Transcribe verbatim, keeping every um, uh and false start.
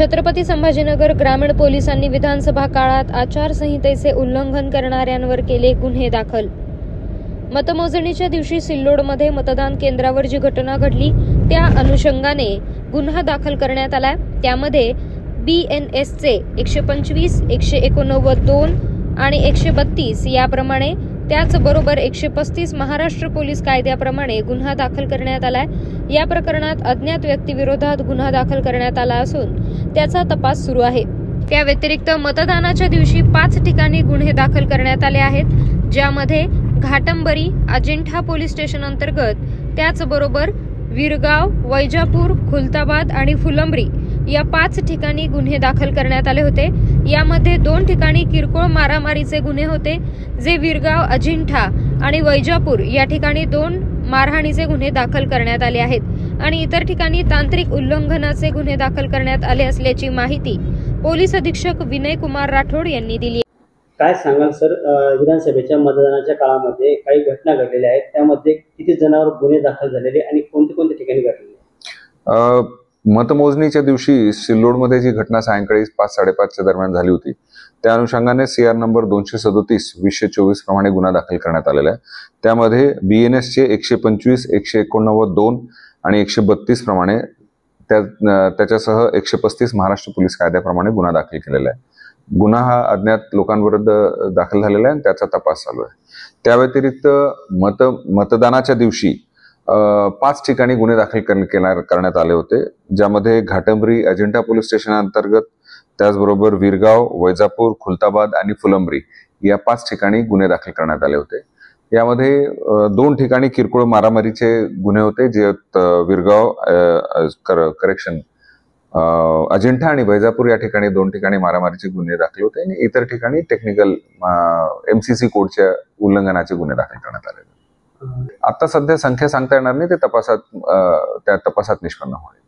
छत्रपती संभाजीनगर ग्रामीण पोलिसांनी विधानसभा काळात आचारसंहितेचे उल्लंघन करणाऱ्यांवर केले गुन्हे दाखल। मतमोजणीच्या दिवशी सिल्लोडमध्ये मतदान केंद्रावर जी घटना घडली त्या अनुषंगाने गुन्हा दाखल करण्यात आलाय। त्यामध्ये बी एन एस चे एकशे पंचवीस, एकशे एकोणनव्वद दोन आणि एकशे बत्तीस याप्रमाणे त्याचबरोबर एकशे पस्तीस महाराष्ट्र पोलीस कायद्याप्रमाणे गुन्हा दाखल करण्यात आलाय। या प्रकरणात अज्ञात व्यक्तीविरोधात गुन्हा दाखल करण्यात आला असून त्याचा तपास सुरू आहे। त्या व्यतिरिक्त मतदानाच्या दिवशी पाच ठिकाणी गुन्हे दाखल करण्यात आले आहेत, ज्यामध्ये घाटंबरी, अजिंठा पोलीस स्टेशन अंतर्गत, त्याचबरोबर विरगाव, वैजापूर, खुलताबाद आणि फुलंब्री या पाच ठिकाणी गुन्हे दाखल करण्यात आले होते। यामध्ये दोन ठिकाणी किरकोळ मारामारीचे गुन्हे होते, जे विरगाव, अजिंठा आणि वैजापूर या ठिकाणी दोन मारहाणीचे गुन्हे दाखल करण्यात आले आहेत आणि इतर ठिकाणी तांत्रिक उल्लंघनाचे गुन्हे दाखल करण्यात आले असल्याची माहिती पोलीस अधीक्षक विनय कुमार राठोड यांनी दिली। काय सांगाल सर, विधानसभेच्या मतदानाच्या काळामध्ये काही घटना घडलेल्या आहेत, त्यामध्ये किती जणांवर गुन्हे दाखल झालेले आणि कोणत्या कोणत्या ठिकाणी घडलेले? मतमोजणीच्या दिवशी सिल्लोडमध्ये जी घटना सायंकाळी पाच साडेपाचच्या दरम्यान झाली होती, त्या अनुषंगाने सी आर नंबर दोनशे सदोतीस वीसशे चोवीस प्रमाणे गुन्हा दाखल करण्यात आलेला आहे। त्यामध्ये बी एन एस चे एकशे पंचवीस, एकशे एकोणनव्वद दोन आणि एकशे बत्तीस प्रमाणे त्या त्याच्यासह एकशे पस्तीस महाराष्ट्र पोलीस कायद्याप्रमाणे गुन्हा दाखल केलेला आहे। गुन्हा हा अज्ञात लोकांविरुद्ध दाखल झालेला आहे आणि त्याचा तपास चालू आहे। त्या व्यतिरिक्त मत मतदानाच्या दिवशी पाच ठिकाणी गुन्हे दाखल करण्यात आले होते, ज्यामध्ये घाटंबरी, अजिंठा पोलीस स्टेशन अंतर्गत, त्याचबरोबर विरगाव, वैजापूर, खुलताबाद आणि फुलंब्री या पाच ठिकाणी गुन्हे दाखल करण्यात आले होते। यामध्ये दोन ठिकाणी किरकोळ मारामारीचे गुन्हे होते, जे विरगाव करेक्शन अजिंठा आणि वैजापूर या ठिकाणी दोन ठिकाणी मारामारीचे गुन्हे दाखल होते आणि इतर ठिकाणी टेक्निकल एमसीसी कोडच्या उल्लंघनाचे गुन्हे दाखल करण्यात आले। आता सध्या संख्या सांगता येणार नाही, ते तपासात त्या तपासात निष्पन्न होईल।